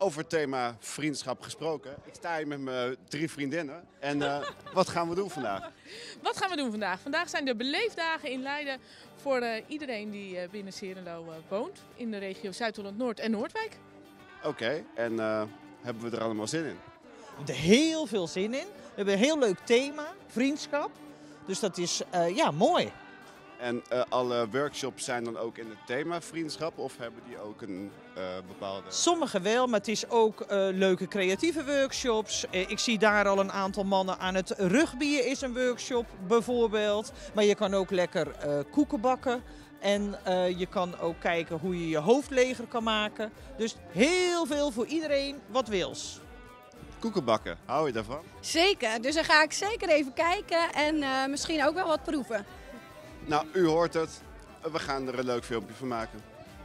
Over het thema vriendschap gesproken. Ik sta hier met mijn 3 vriendinnen. En wat gaan we doen vandaag? Wat gaan we doen vandaag? Vandaag zijn de beleefdagen in Leiden voor iedereen die binnen Serenlo woont. In de regio Zuid-Holland-Noord en Noordwijk. Oké, en hebben we er allemaal zin in? We hebben er heel veel zin in. We hebben een heel leuk thema, vriendschap. Dus dat is mooi. En alle workshops zijn dan ook in het thema vriendschap? Of hebben die ook een bepaalde... Sommige wel, maar het is ook leuke creatieve workshops. Ik zie daar al een aantal mannen aan het rugbyen is een workshop bijvoorbeeld. Maar je kan ook lekker koeken bakken. En je kan ook kijken hoe je je hoofd leger kan maken. Dus heel veel voor iedereen wat wils. Koeken bakken, hou je daarvan? Zeker, dus dan ga ik zeker even kijken en misschien ook wel wat proeven. Nou, u hoort het. We gaan er een leuk filmpje van maken.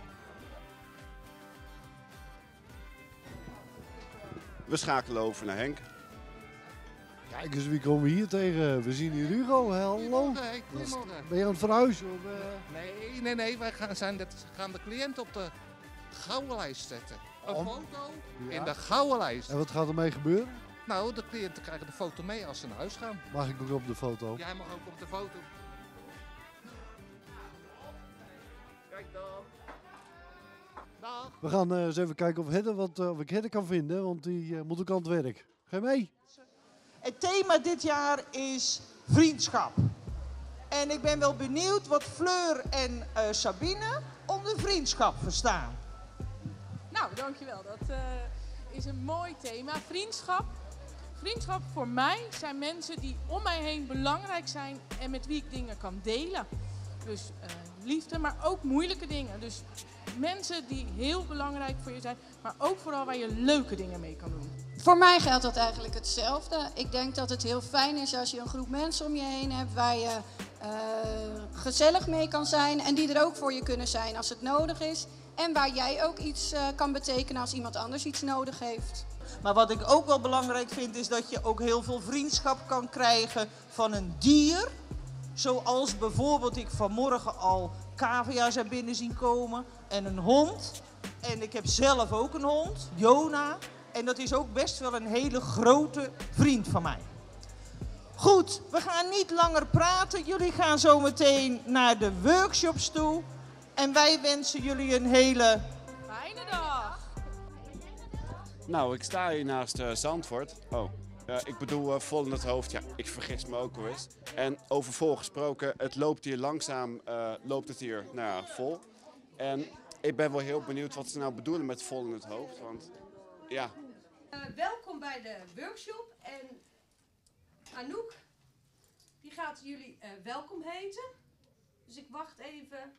We schakelen over naar Henk. Kijk eens, wie komen we hier tegen? We zien hier Hugo. Hallo. Goedemorgen. Ben je aan het verhuizen? Of, Nee. Wij gaan de cliënt op de gouden lijst zetten. Een foto in de gouden lijst. En wat gaat ermee gebeuren? Nou, de cliënten krijgen de foto mee als ze naar huis gaan. Mag ik ook op de foto? Jij mag ook op de foto. Kijk dan. Dag. We gaan eens even kijken of ik Hedde kan vinden, want die moet ook aan het werk. Ga je mee? Het thema dit jaar is vriendschap. En ik ben wel benieuwd wat Fleur en Sabine onder vriendschap verstaan. Nou, dankjewel. Dat is een mooi thema. Vriendschap. Vriendschap voor mij zijn mensen die om mij heen belangrijk zijn en met wie ik dingen kan delen. Dus liefde, maar ook moeilijke dingen. Dus mensen die heel belangrijk voor je zijn, maar ook vooral waar je leuke dingen mee kan doen. Voor mij geldt dat eigenlijk hetzelfde. Ik denk dat het heel fijn is als je een groep mensen om je heen hebt waar je gezellig mee kan zijn. En die er ook voor je kunnen zijn als het nodig is. En waar jij ook iets kan betekenen als iemand anders iets nodig heeft. Maar wat ik ook wel belangrijk vind is dat je ook heel veel vriendschap kan krijgen van een dier. Zoals bijvoorbeeld ik vanmorgen al cavia's er binnen zien komen en een hond. En ik heb zelf ook een hond, Jona. En dat is ook best wel een hele grote vriend van mij. Goed, we gaan niet langer praten. Jullie gaan zo meteen naar de workshops toe. En wij wensen jullie een hele Fijne dag! Nou, ik sta hier naast Zandvoort. Oh, ik bedoel vol in het hoofd. Ja, ik vergis me ook wel eens. En over vol gesproken, het loopt hier langzaam, loopt het hier vol. En ik ben wel heel benieuwd wat ze nou bedoelen met vol in het hoofd. Want ja... Welkom bij de workshop en Anouk die gaat jullie welkom heten. Dus ik wacht even.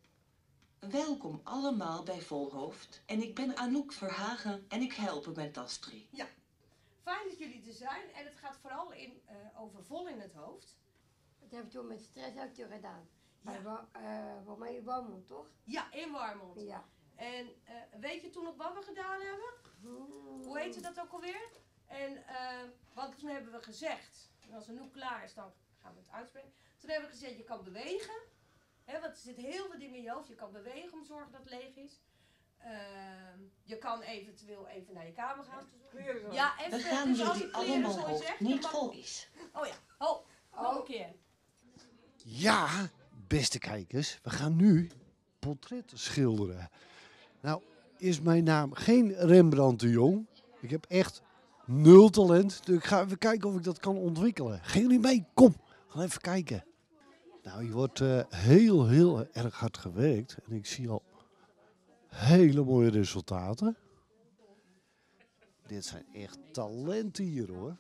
Welkom allemaal bij Volhoofd en ik ben Anouk Verhagen en ik help met Astrid. Ja, fijn dat jullie er zijn en het gaat vooral over vol in het hoofd. Dat heb ik toen met stress ook toen gedaan. Ja. Voor mij in Warmond, toch? Ja, in Warmond. Ja. En weet je toen nog wat we gedaan hebben? Hoe heette dat ook alweer? En want toen hebben we gezegd, en als Anouk klaar is dan gaan we het uitspreken. Toen hebben we gezegd je kan bewegen. Hè, want er zitten heel veel dingen in je hoofd. Je kan bewegen om te zorgen dat het leeg is. Je kan eventueel even naar je kamer gaan. Ja, even. We gaan dus als jullie het allemaal zo hoofd zegt, niet dan vol is. Oh ja, nog een keer. Ja, beste kijkers, we gaan nu portretten schilderen. Nou, is mijn naam geen Rembrandt de Jong. Ik heb echt 0 talent. Dus ik ga even kijken of ik dat kan ontwikkelen. Gaan jullie mee? Kom, we gaan even kijken. Nou, hier wordt heel erg hard gewerkt. En ik zie al hele mooie resultaten. Dit zijn echt talenten hier, hoor.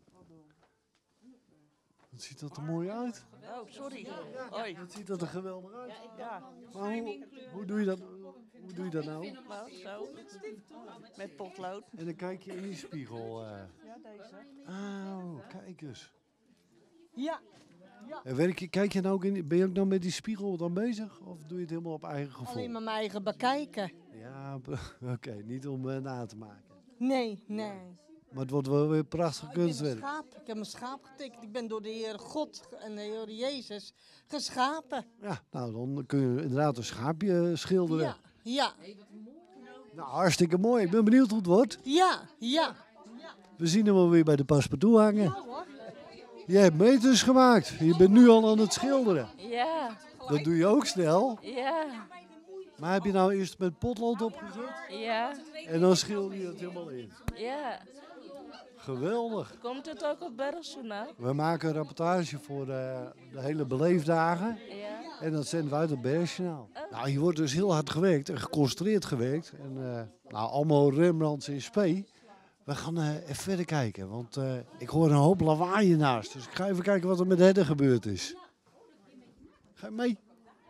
Wat ziet dat er mooi uit? Oh, sorry. Hoi. Wat ziet dat er geweldig uit? Ja, Maar hoe doe je dat? Hoe doe je dat nou? nou zo. Met potlood. En dan kijk je in die spiegel. Ja, deze. Oh, kijk eens. Ja. En kijk je nou ook ben je ook nou met die spiegel dan bezig? Of doe je het helemaal op eigen gevoel? Alleen maar mijn eigen bekijken. Ja, oké, niet om na te maken. Nee. Maar het wordt wel weer prachtig kunstwerk. Ik heb een schaap getekend. Ik ben door de Heer God en de Heer Jezus geschapen. Ja, nou dan kun je inderdaad een schaapje schilderen. Ja. Nou, hartstikke mooi. Ik ben benieuwd hoe het wordt. Ja. We zien hem alweer bij de paspartout hangen. Ja hoor. Je hebt meters gemaakt. Je bent nu al aan het schilderen. Ja. Dat doe je ook snel. Ja. Maar heb je nou eerst met potlood opgezet? Ja. En dan schilder je het helemaal in. Ja. Geweldig. Komt het ook op Bergsjournaal? We maken een rapportage voor de hele beleefdagen. Ja. En dat zenden we uit op Bergsjournaal. Nou, hier wordt dus heel hard gewerkt en geconcentreerd gewerkt. En nou, allemaal Rembrandts in spe. We gaan even verder kijken, want ik hoor een hoop lawaai hiernaast. Dus ik ga even kijken wat er met Hedde gebeurd is. Ga je mee?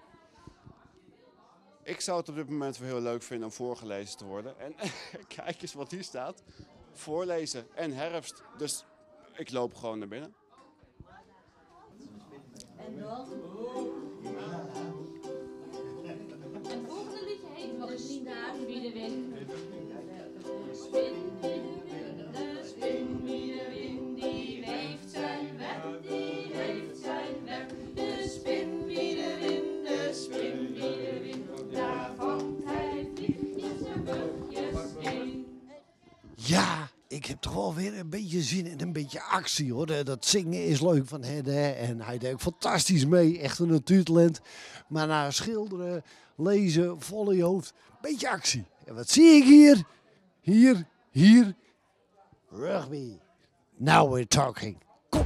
Ik zou het op dit moment wel heel leuk vinden om voorgelezen te worden. En kijk eens wat hier staat. Voorlezen en herfst. Dus ik loop gewoon naar binnen. En dan? Het volgende liedje heet nog eens Spin wie de wind. Spin wie de wind, die weeft zijn web, die weeft zijn web. De spin wie de wind, de spin wie de wind. Daar vangt hij vliegjes en vlugjes in. Ja, ik heb toch wel weer een beetje zin in een beetje actie hoor. Dat zingen is leuk van Hedde en hij deed ook fantastisch mee. Echt een natuurtalent. Maar na schilderen, lezen, vol in je hoofd, beetje actie. En wat zie ik hier? Hier. Rugby. Now we're talking. Kom.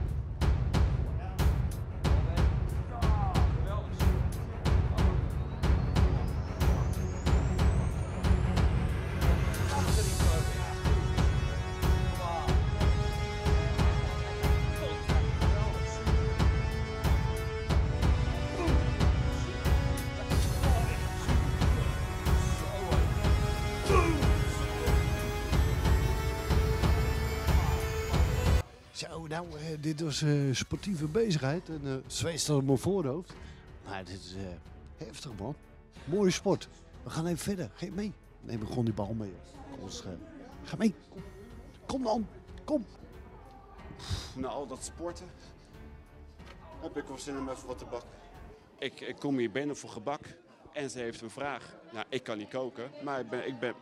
Zo, nou, dit was sportieve bezigheid en zweet staat op mijn voorhoofd. Maar dit is heftig, man. Mooie sport. We gaan even verder. Geef mee. Neem gewoon die bal mee. Ga mee. Kom dan. Kom. Na al dat sporten heb ik wel zin om even wat te bakken. Ik kom hier binnen voor gebak en ze heeft een vraag. Nou, ik kan niet koken, maar ik ben...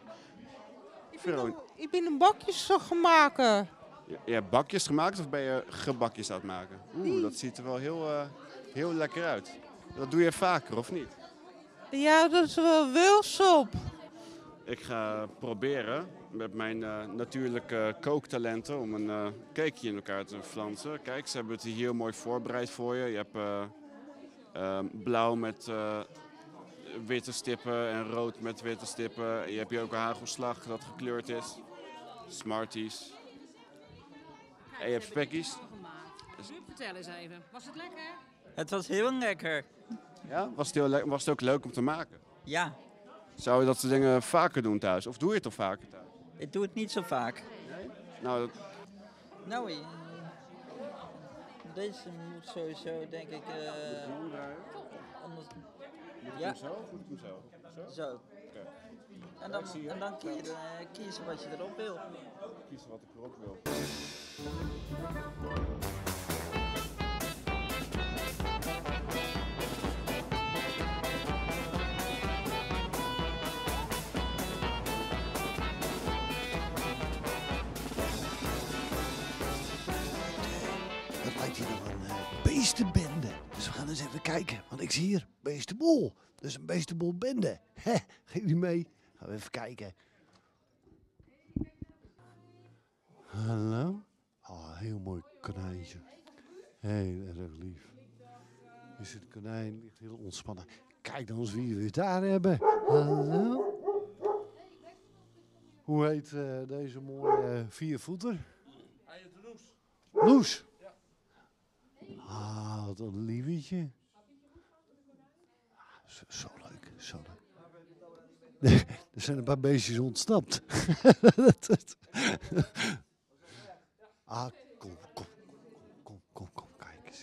Ik ben een bakjes gaan maken. Je hebt bakjes gemaakt of ben je gebakjes aan het maken? Dat ziet er wel heel lekker uit. Dat doe je vaker, of niet? Ja, dat is wel wilsop. Ik ga proberen met mijn natuurlijke kooktalenten om een cakeje in elkaar te flansen. Kijk, ze hebben het hier heel mooi voorbereid voor je. Je hebt blauw met witte stippen en rood met witte stippen. Je hebt hier ook een hagelslag dat gekleurd is. Smarties. En je hebt spekkies. Vertel eens even, was het lekker? Het was heel lekker. Ja? Was het ook leuk om te maken? Ja. Zou je dat soort dingen vaker doen thuis? Of doe je het toch vaker thuis? Ik doe het niet zo vaak. Nee? Nou, deze moet sowieso, denk ik... anders... Ja. Zo? Goed hem zo? Zo. Okay. En dan kiezen wat je erop wil. Kiezen wat ik erop wil. Dat lijkt hier nog een beestenbende. Dus we gaan eens even kijken. Want ik zie hier beestenboel. Dus een beestenboelbende. Geef die mee. Gaan we even kijken. Hallo? Oh, heel mooi konijntje. Heel erg lief. Dus het konijn ligt heel ontspannen. Kijk dan eens wie we daar hebben. Hallo? Hoe heet deze mooie viervoeter? Hij heet Loes. Loes? Ja. Ah, wat een lievetje. Zo leuk, zo leuk. Er zijn een paar beestjes ontsnapt. Kom, kijk eens.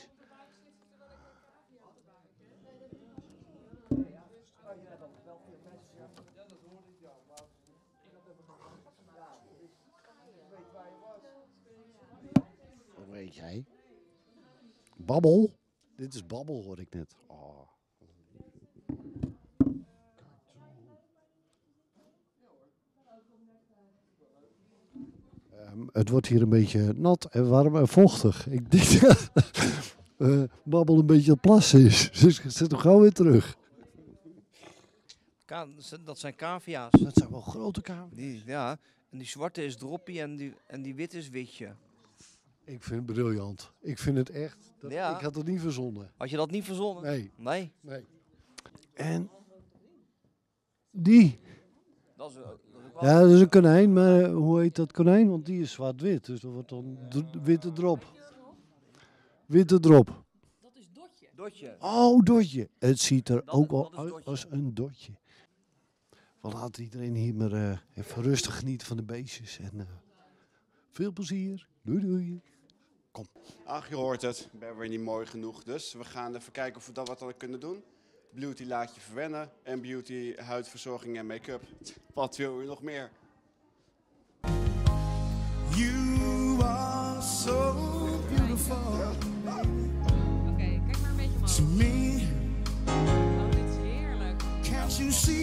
Hoe heet jij? Babbel? Dit is Babbel, hoor ik net. Oh. Het wordt hier een beetje nat en warm en vochtig. Ik denk dat Babbel een beetje het plassen is. Dus ik zet hem gauw weer terug. Dat zijn cavia's. Dat zijn wel grote cavia's. Ja, en die zwarte is droppie en die witte is witje. Ik vind het briljant. Ik vind het echt. Ja. Ik had het niet verzonnen. Had je dat niet verzonnen? Nee. Nee? Nee. En die. Dat is wel... Ja, dat is een konijn, maar hoe heet dat konijn? Want die is zwart-wit, dus dat wordt dan witte drop. Witte drop. Dat is Dotje. Dotje. Oh, Dotje. Het ziet er ook al uit als een Dotje. We laten iedereen hier maar even rustig genieten van de beestjes. En veel plezier. Doei doei. Kom. Ach, je hoort het. Ik ben weer niet mooi genoeg. Dus we gaan even kijken of we dat wat dan kunnen doen. Beauty laat je verwennen. En beauty, huidverzorging en make-up. Wat wil je nog meer? You are so beautiful. Oké, kijk maar een beetje omhoog. To me. Oh, dit is heerlijk. Can't you see?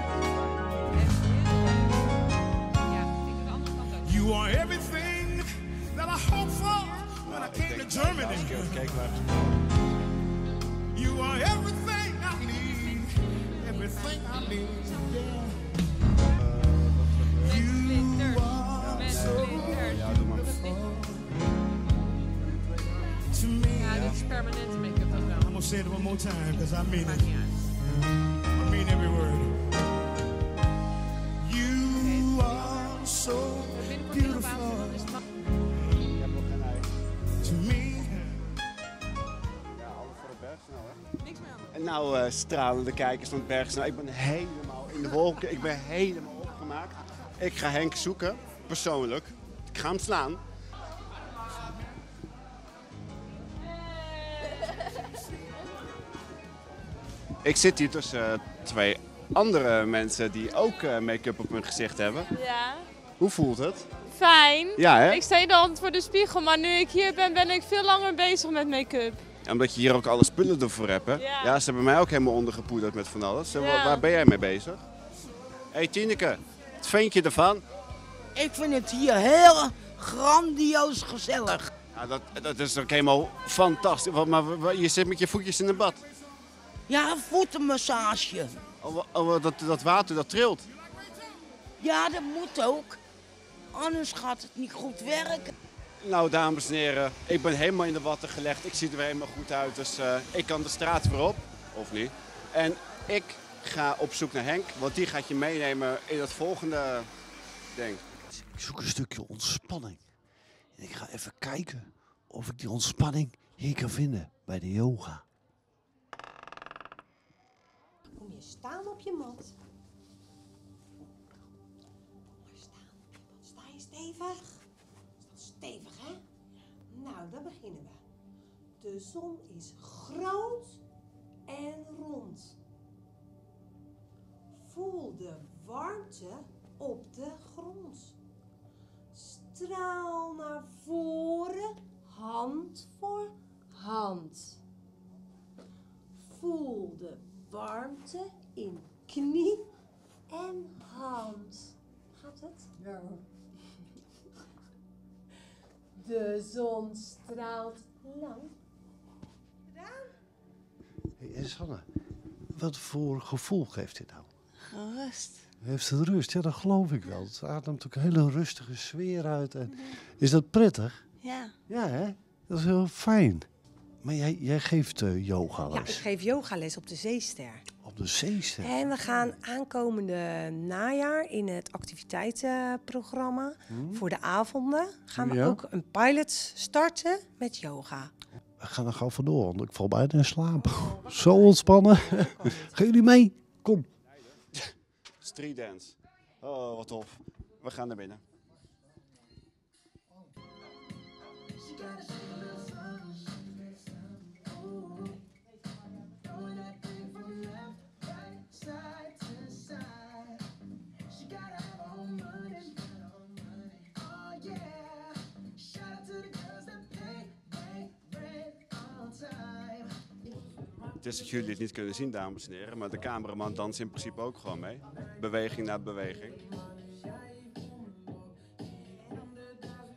You are everything that I hoped for when I came to Germany. You are everything I need. Everything I need. You are so beautiful to me. Ja, dit is permanente make-up dan wel. I'm gonna say it one more time because I mean it. I mean every word. You are so beautiful to me. Niks meer aan. En nou, stralende kijkers van het Bergsnel. Ik ben helemaal in de wolken. Ik ben helemaal opgemaakt. Ik ga Henk zoeken, persoonlijk. Ik ga hem slaan. Ik zit hier tussen twee andere mensen die ook make-up op hun gezicht hebben. Ja. Hoe voelt het? Fijn. Ja, hè? Ik sta hier dan voor de spiegel, maar nu ik hier ben, ben ik veel langer bezig met make-up. Ja, omdat je hier ook alle spullen ervoor hebt, hè? Ja. Ja, ze hebben mij ook helemaal ondergepoederd met van alles. Ja. Waar ben jij mee bezig? Hé Tineke, wat vind je ervan? Ik vind het hier heel grandioos gezellig. Ja, dat is ook helemaal fantastisch. Maar je zit met je voetjes in een bad. Ja, voetenmassage. Dat water dat trilt. Ja, dat moet ook. Anders gaat het niet goed werken. Nou, dames en heren, ik ben helemaal in de watten gelegd. Ik zie er weer helemaal goed uit, dus ik kan de straat weer op. Of niet. En ik ga op zoek naar Henk, want die gaat je meenemen in het volgende ding. Ik zoek een stukje ontspanning. En ik ga even kijken of ik die ontspanning hier kan vinden bij de yoga. Kom je staan op je mat. Maar staan op je mat. Sta je stevig? Sta stevig, hè? Nou, dan beginnen we. De zon is groot en rond. Voel de warmte op de grond. Straal naar voren, hand voor hand. Voel de warmte in knie en hand. Gaat het? Ja. De zon straalt lang. Hey, Sanne, wat voor gevoel geeft dit nou? Rust. Heeft het rust? Ja, dat geloof ik wel. Het ademt ook een hele rustige sfeer uit. En is dat prettig? Ja. Ja, hè? Dat is heel fijn. Maar jij geeft yogales. Ja, ik geef yogales op de Zeester. Op de Zeester? En we gaan aankomende najaar in het activiteitenprogramma voor de avonden gaan we ook een pilot starten met yoga. We gaan er gauw vandoor, want ik val bijna in slaap. Zo ontspannen. Gaan jullie mee? Kom. Street dance. Oh, wat tof. We gaan naar binnen. Het is dat jullie het niet kunnen zien, dames en heren, maar de cameraman danst in principe ook gewoon mee. Beweging na beweging.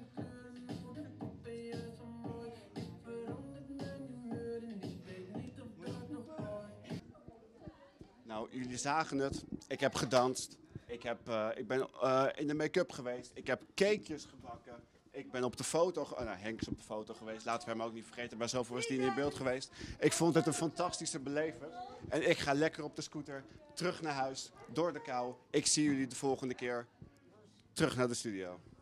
Nou, jullie zagen het. Ik heb gedanst. Ik ben in de make-up geweest. Ik heb cakejes gebakken. Ik ben op de foto... Henk is op de foto geweest. Laten we hem ook niet vergeten. Maar zoveel is hij niet in beeld geweest. Ik vond het een fantastische beleving. En ik ga lekker op de scooter terug naar huis. Door de kou. Ik zie jullie de volgende keer terug naar de studio.